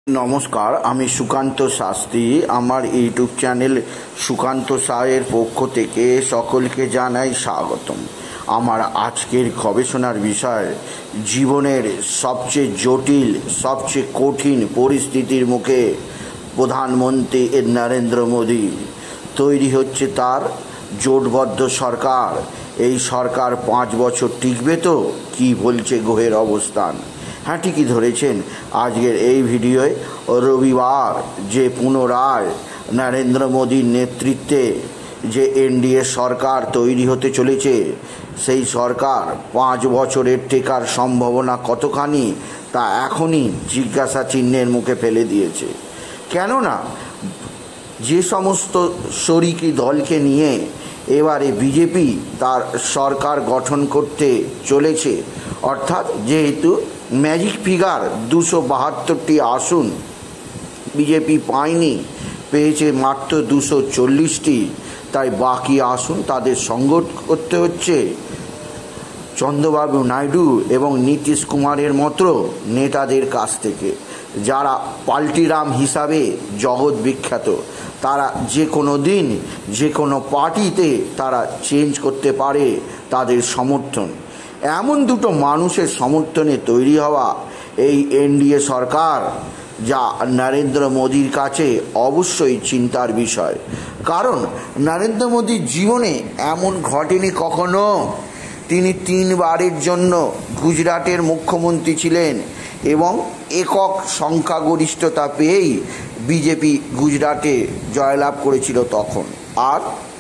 নমস্কার, আমি সুকান্ত শাস্ত্রী। আমার ইউটিউব চ্যানেল সুকান্ত সাহের পক্ষ থেকে সকলকে জানাই স্বাগতম। আমার আজকের গবেষণার বিষয় জীবনের সবচেয়ে জটিল, সবচেয়ে কঠিন পরিস্থিতির মুখে প্রধানমন্ত্রী নরেন্দ্র মোদী। তৈরি হচ্ছে তার জোটবদ্ধ সরকার। এই সরকার 5 বছর টিকবে তো? কি বলছে গ্রহের অবস্থান? হ্যাঁ, ঠিকই ধরেছেন। আজকের এই ভিডিওয় রবিবার যে পুনরায় নরেন্দ্র মোদীর নেতৃত্বে যে এনডিএ সরকার তৈরি হতে চলেছে, সেই সরকার 5 বছরের টেকার সম্ভাবনা কতখানি তা এখনই জিজ্ঞাসা চিহ্নের মুখে ফেলে দিয়েছে। কেননা যে সমস্ত শরিকি দলকে নিয়ে এবারে বিজেপি তার সরকার গঠন করতে চলেছে, অর্থাৎ যেহেতু ম্যাজিক ফিগার 272টি আসন বিজেপি পায়নি, পেয়েছে মাত্র 240টি, তাই বাকি আসন তাদের সংগঠ করতে হচ্ছে চন্দ্রবাবু নাইডু এবং নীতিশ কুমারের মতো নেতাদের কাছ থেকে, যারা পাল্টিরাম হিসাবে জগৎ বিখ্যাত। তারা যে কোনো দিন যে কোনো পার্টিতে তারা চেঞ্জ করতে পারে তাদের সমর্থন। এমন দুটো মানুষের সমর্থনে তৈরি হওয়া এই এনডিএ সরকার, যা নরেন্দ্র মোদীর কাছে অবশ্যই চিন্তার বিষয়। কারণ নরেন্দ্র মোদীর জীবনে এমন ঘটেনি কখনো। তিনি 3 বারের জন্য গুজরাটের মুখ্যমন্ত্রী ছিলেন এবং একক সংখ্যাগরিষ্ঠতা পেয়েই বিজেপি গুজরাটে জয়লাভ করেছিল তখন। আর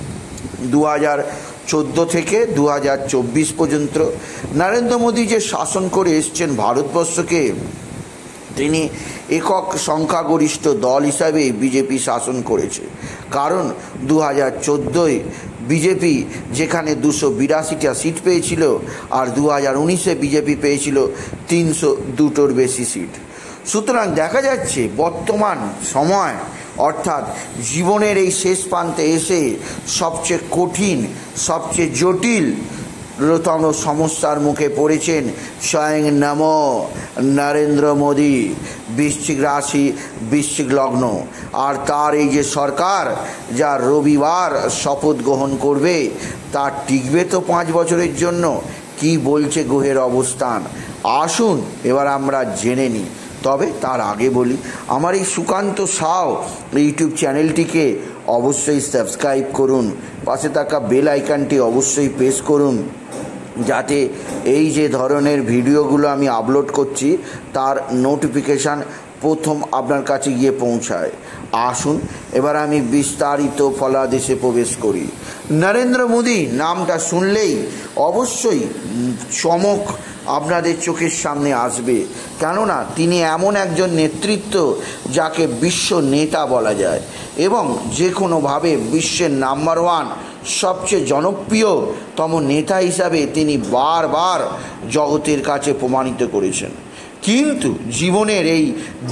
2014 থেকে 2024 পর্যন্ত নরেন্দ্র মোদী যে শাসন করে এসছেন ভারতবর্ষকে, তিনি একক সংখ্যাগরিষ্ঠ দল হিসাবে বিজেপি শাসন করেছে। কারণ 2014-য় বিজেপি যেখানে 282টা সিট পেয়েছিল, আর 2019-এ বিজেপি পেয়েছিল 302টোর বেশি সিট। সুতরাং দেখা যাচ্ছে বর্তমান সময়, অর্থাৎ জীবনের এই শেষ প্রান্তে এসে সবচেয়ে কঠিন, সবচেয়ে জটিলতম সমস্যার মুখে পড়েছেন স্বয়ং নমো নরেন্দ্র মোদী। বৃশ্চিক রাশি, বৃশ্চিক লগ্ন, আর তার এই যে সরকার যা রবিবার শপথ গ্রহণ করবে, তা টিকবে তো 5 বছরের জন্য? কি বলছে গ্রহের অবস্থান? আসুন এবার আমরা জেনে নিই। তবে তার আগে বলি, আমার এই সুকান্ত সাউ ইউটিউব চ্যানেলটিকে অবশ্যই সাবস্ক্রাইব করুন, পাশে থাকা বেল আইকনটি অবশ্যই প্রেস করুন, যাতে এই যে ধরনের ভিডিওগুলো আমি আপলোড করছি তার নোটিফিকেশান প্রথম আপনার কাছে গিয়ে পৌঁছায়। আসুন এবার আমি বিস্তারিত ফলাদেশে প্রবেশ করি। নরেন্দ্র মোদী নামটা শুনলেই অবশ্যই চমক আপনাদের চোখের সামনে আসবে। কেননা তিনি এমন একজন নেতৃত্ব যাকে বিশ্ব নেতা বলা যায়, এবং যে কোনোভাবে বিশ্বের নাম্বার 1 সবচেয়ে জনপ্রিয়তম নেতা হিসাবে তিনি বারবার জগতের কাছে প্রমাণিত করেছেন। কিন্তু জীবনের এই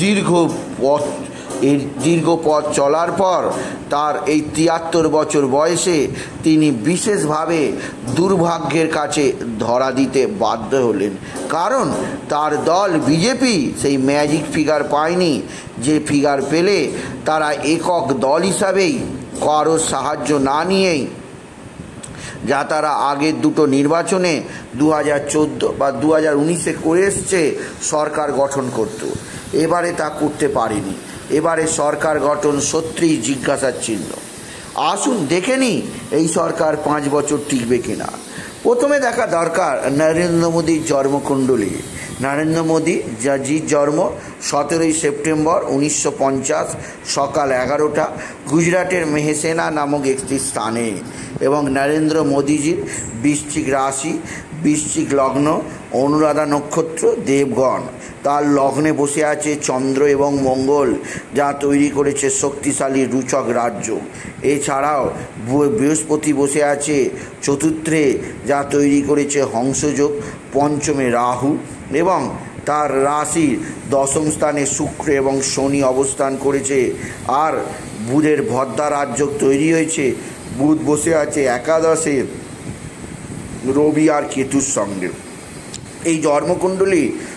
দীর্ঘ পথ চলার পর তার এই 73 বছর বয়সে তিনি বিশেষভাবে দুর্ভাগ্যের কাছে ধরা দিতে বাধ্য হলেন। কারণ তার দল বিজেপি সেই ম্যাজিক ফিগার পায়নি, যে ফিগার পেলে তারা একক দল হিসাবেই কারো সাহায্য না নিয়েই, যা তারা আগের দুটো নির্বাচনে 2014 বা 2019-এ করে এসছে, সরকার গঠন করত। এবারে তা করতে পারেনি। এবারে সরকার গঠন সত্যিই জিজ্ঞাসার চিহ্ন। আসুন দেখে নিই এই সরকার 5 বছর টিকবে কিনা। প্রথমে দেখা দরকার নরেন্দ্র মোদীর জন্মকুণ্ডলী। নরেন্দ্র মোদী জির জন্ম 17 সেপ্টেম্বর 1950 সকাল 11টা গুজরাটের মেহসেনা নামক একটি স্থানে, এবং নরেন্দ্র মোদীজির বৃশ্চিক রাশি, বৃশ্চিক লগ্ন, অনুরাধা নক্ষত্র, দেবগণ। তার লগ্নে বসে আছে চন্দ্র এবং মঙ্গল, যা তৈরি করেছে শক্তিশালী রুচক রাজ্য। এছাড়াও বৃহস্পতি বসে আছে চতুর্থে, যা তৈরি করেছে হংসযোগ। পঞ্চমে রাহু, এবং তার রাশির 10ম স্থানে শুক্র এবং শনি অবস্থান করেছে। আর বুধের ভদ্রা রাজ্য তৈরি হয়েছে। বুধ বসে আছে একাদশে রবি আর কেতুর সঙ্গে। এই জন্মকুণ্ডলী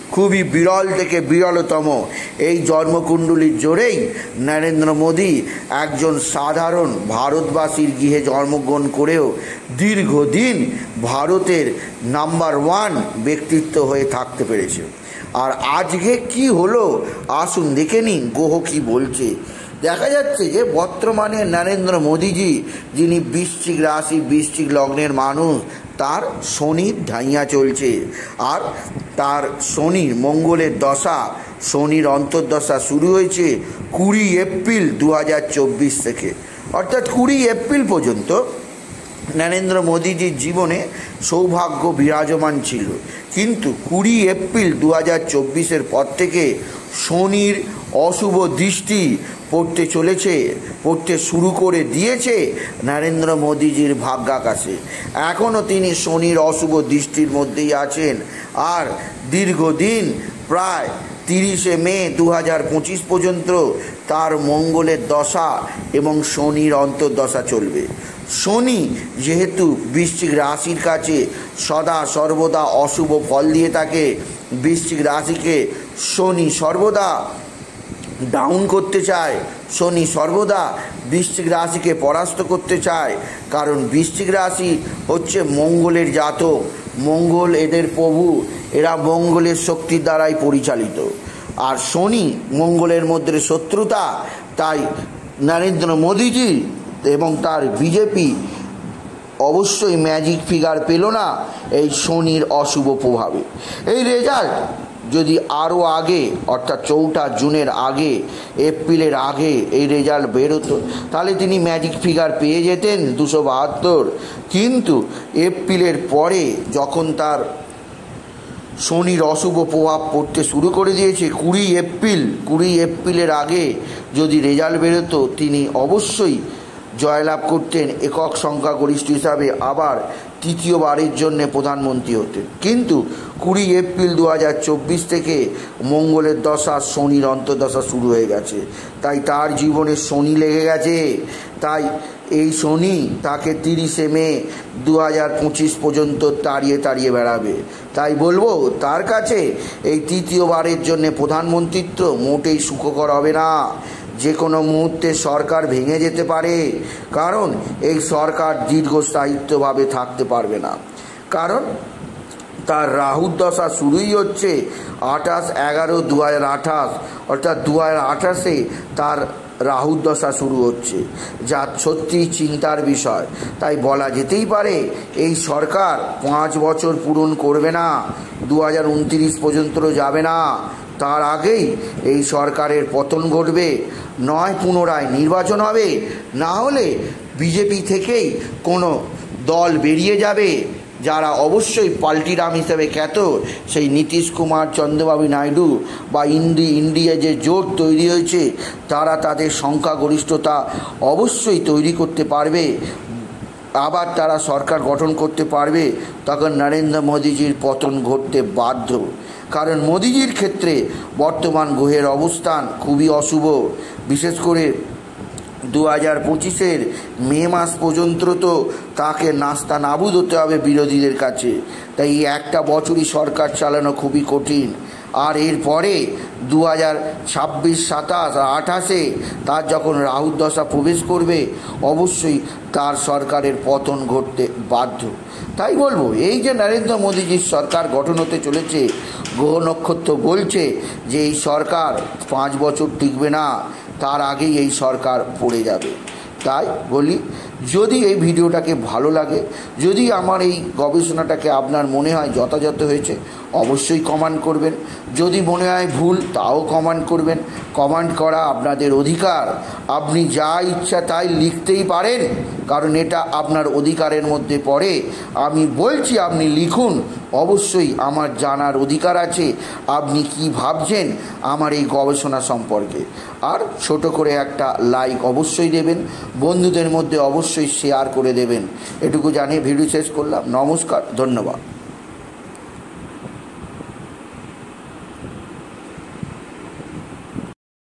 খুবই বিরল থেকে বিরলতম এই জন্মকুণ্ডলীর জোরেই নরেন্দ্র মোদী একজন সাধারণ ভারতবাসীর গৃহে জন্মগ্রহণ করেও দীর্ঘদিন ভারতের নাম্বার 1 ব্যক্তিত্ব হয়ে থাকতে পেরেছে। আর আজকে কি হলো আসুন দেখে নিন গ্রহ কী বলছে। দেখা যাচ্ছে যে বর্তমানে নরেন্দ্র মোদীজি, যিনি বৃশ্চিক রাশি বৃশ্চিক লগ্নের মানুষ, তার শনির ঢাইয়া চলছে। আর তার শনির মঙ্গলের দশা, শনির অন্তর্দশা শুরু হয়েছে 20 এপ্রিল 2024 থেকে, অর্থাৎ 20 এপ্রিল পর্যন্ত নরেন্দ্র মোদীজির জীবনে সৌভাগ্য বিরাজমান ছিল। কিন্তু 20 এপ্রিল 2024-এর পর থেকে শনির অশুভ দৃষ্টি পড়তে শুরু করে দিয়েছে নরেন্দ্র মোদীজির ভাগ্যাকাশে। এখনও তিনি শনির অশুভ দৃষ্টির মধ্যেই আছেন। আর দীর্ঘদিন প্রায় 30 মে 2025 পর্যন্ত তার মঙ্গলের দশা এবং শনির অন্তর্দশা চলবে। শনি যেহেতু বৃশ্চিক রাশির কাছে সদা সর্বদা অশুভ ফল দিয়ে থাকে, বৃশ্চিক রাশিকে শনি সর্বদা ডাউন করতে চায়, শনি সর্বদা বৃশ্চিক রাশিকে পরাস্ত করতে চায়। কারণ বৃশ্চিক রাশি হচ্ছে মঙ্গলের জাতক, মঙ্গল এদের প্রভু, এরা মঙ্গলের শক্তির দ্বারাই পরিচালিত। আর শনি মঙ্গলের মধ্যে শত্রুতা, তাই নরেন্দ্র মোদীজি এবং তার বিজেপি অবশ্যই ম্যাজিক ফিগার পেল না এই শনির অশুভ প্রভাবে। এই রেজাল্ট যদি আরও আগে, অর্থাৎ 4 জুনের আগে, এপ্রিলের আগে এই রেজাল্ট বেরোতো, তাহলে তিনি ম্যাজিক ফিগার পেয়ে যেতেন 272। কিন্তু এপ্রিলের পরে যখন তার শনির অশুভ প্রভাব পড়তে শুরু করে দিয়েছে, 20 এপ্রিলের আগে যদি রেজাল্ট বেরোতো, তিনি অবশ্যই জয়লাভ করতেন, একক সংখ্যাগরিষ্ঠ হিসাবে আবার তৃতীয়বারের জন্য প্রধানমন্ত্রী হতেন। কিন্তু 20 এপ্রিল 2024 থেকে মঙ্গলের দশা, শনির অন্তর্দশা শুরু হয়ে গেছে। তাই তার জীবনে শনি লেগে গেছে। তাই এই শনি তাকে 30 মে 2025 পর্যন্ত তাড়িয়ে বেড়াবে। তাই বলবো, তার কাছে এই তৃতীয়বারের জন্য প্রধানমন্ত্রিত্ব মোটেই সুখকর হবে না। যে কোনো মুহূর্তে সরকার ভেঙে যেতে পারে, কারণ এই সরকার দীর্ঘস্থায়িত্বভাবে থাকতে পারবে না। কারণ তার রাহুর দশা শুরুই হচ্ছে 28/11/2028, অর্থাৎ 2028-এ তার রাহুর দশা শুরু হচ্ছে, যা সত্যি চিন্তার বিষয়। তাই বলা যেতেই পারে এই সরকার 5 বছর পূরণ করবে না, 2029 পর্যন্ত যাবে না। তার আগেই এই সরকারের পতন ঘটবে, নয় পুনরায় নির্বাচন হবে, না হলে বিজেপি থেকেই কোনো দল বেরিয়ে যাবে, যারা অবশ্যই পাল্টিরাম হিসেবে খ্যাত, সেই নীতিশ কুমার, চন্দ্রবাবু নাইডু বা ইন্ডিয়া যে জোট তৈরি হয়েছে, তারা তাদের সংখ্যাগরিষ্ঠতা অবশ্যই তৈরি করতে পারবে, আবার তারা সরকার গঠন করতে পারবে। তখন নরেন্দ্র মোদীজির পতন ঘটতে বাধ্য। কারণ মোদীজির ক্ষেত্রে বর্তমান গ্রহের অবস্থান খুবই অশুভ। বিশেষ করে 2025-এর মে মাস পর্যন্ত তো তাকে নাস্তা নাবুদ হতে হবে বিরোধীদের কাছে। তাই এই একটা বছরই সরকার চালানো খুবই কঠিন। আর এরপরে 2026, 27 আর 28-এ তার যখন রাহুর দশা প্রবেশ করবে, অবশ্যই তার সরকারের পতন ঘটতে বাধ্য। তাই বলবো, এই যে নরেন্দ্র মোদীজির সরকার গঠন হতে চলেছে, গ্রহ নক্ষত্র বলছে যে এই সরকার 5 বছর টিকবে না, তার আগেই এই সরকার পড়ে যাবে। তাই বলি, যদি এই ভিডিওটাকে ভালো লাগে, যদি আমার এই গবেষণাটাকে আপনার মনে হয় যথাযথ হয়েছে, অবশ্যই কমেন্ট করবেন। যদি মনে হয় ভুল, তাও কমেন্ট করবেন। কমেন্ট করা আপনাদের অধিকার, আপনি যা ইচ্ছা তাই লিখতেই পারেন, কারণ এটা আপনার অধিকারের মধ্যে পড়ে। আমি বলছি আপনি লিখুন, অবশ্যই আমার জানার অধিকার আছে আপনি কি ভাবছেন আমার এই গবেষণা সম্পর্কে। আর ছোট করে একটা লাইক অবশ্যই দেবেন, বন্ধুদের মধ্যে অবশ্যই শেয়ার করে দেবেন। এটুকু জানিয়ে ভিডিও শেষ করলাম। নমস্কার, ধন্যবাদ।